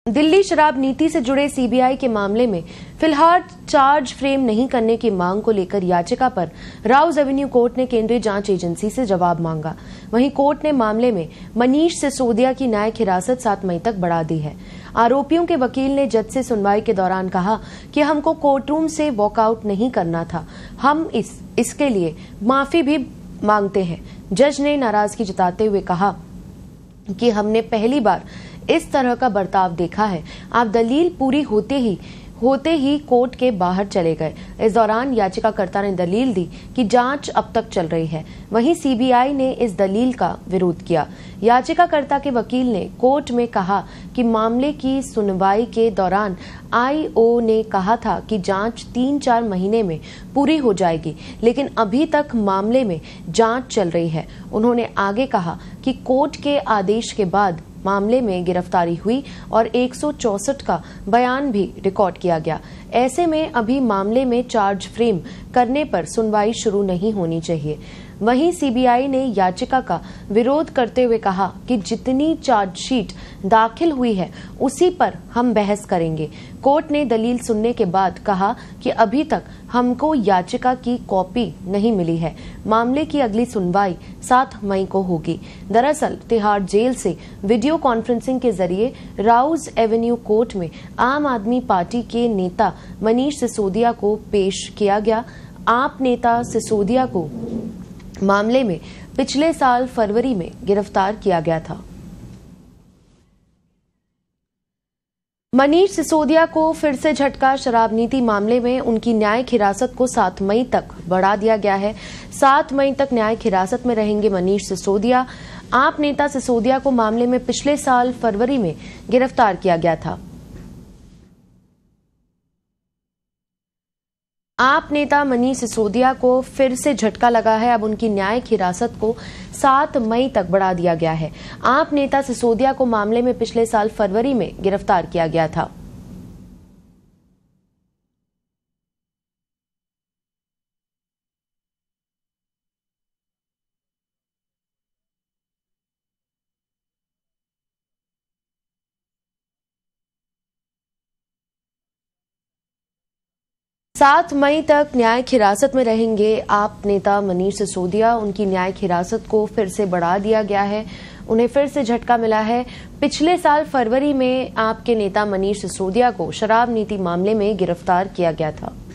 दिल्ली शराब नीति से जुड़े सीबीआई के मामले में फिलहाल चार्ज फ्रेम नहीं करने की मांग को लेकर याचिका पर राउज एवेन्यू कोर्ट ने केंद्रीय जांच एजेंसी से जवाब मांगा। वहीं कोर्ट ने मामले में मनीष सिसोदिया की न्यायिक हिरासत 7 मई तक बढ़ा दी है। आरोपियों के वकील ने जज से सुनवाई के दौरान कहा कि हमको कोर्टरूम से वॉकआउट नहीं करना था, हम इसके लिए माफी भी मांगते हैं। जज ने नाराजगी जताते हुए कहा कि हमने पहली बार इस तरह का बर्ताव देखा है। आप दलील पूरी होते ही कोर्ट के बाहर चले गए। इस दौरान याचिकाकर्ता ने दलील दी कि जांच अब तक चल रही है। वहीं सीबीआई ने इस दलील का विरोध किया। याचिकाकर्ता के वकील ने कोर्ट में कहा कि मामले की सुनवाई के दौरान आईओ ने कहा था कि जांच 3-4 महीने में पूरी हो जाएगी, लेकिन अभी तक मामले में जांच चल रही है। उन्होंने आगे कहा कि कोर्ट के आदेश के बाद मामले में गिरफ्तारी हुई और 164 का बयान भी रिकॉर्ड किया गया। ऐसे में अभी मामले में चार्ज फ्रेम करने पर सुनवाई शुरू नहीं होनी चाहिए। वहीं सीबीआई ने याचिका का विरोध करते हुए कहा कि जितनी चार्जशीट दाखिल हुई है उसी पर हम बहस करेंगे। कोर्ट ने दलील सुनने के बाद कहा कि अभी तक हमको याचिका की कॉपी नहीं मिली है। मामले की अगली सुनवाई 7 मई को होगी। दरअसल तिहाड़ जेल से वीडियो कॉन्फ्रेंसिंग के जरिए राउज एवेन्यू कोर्ट में आम आदमी पार्टी के नेता मनीष सिसोदिया को पेश किया गया। आप नेता सिसोदिया को मामले में पिछले साल फरवरी में गिरफ्तार किया गया था। मनीष सिसोदिया को फिर से झटका। शराब नीति मामले में उनकी न्यायिक हिरासत को 7 मई तक बढ़ा दिया गया है। 7 मई तक न्यायिक हिरासत में रहेंगे मनीष सिसोदिया। आप नेता सिसोदिया को मामले में पिछले साल फरवरी में गिरफ्तार किया गया था। आप नेता मनीष सिसोदिया को फिर से झटका लगा है। अब उनकी न्यायिक हिरासत को 7 मई तक बढ़ा दिया गया है। आप नेता सिसोदिया को मामले में पिछले साल फरवरी में गिरफ्तार किया गया था। सात मई तक न्यायिक हिरासत में रहेंगे आप नेता मनीष सिसोदिया। उनकी न्यायिक हिरासत को फिर से बढ़ा दिया गया है। उन्हें फिर से झटका मिला है। पिछले साल फरवरी में आपके नेता मनीष सिसोदिया को शराब नीति मामले में गिरफ्तार किया गया था।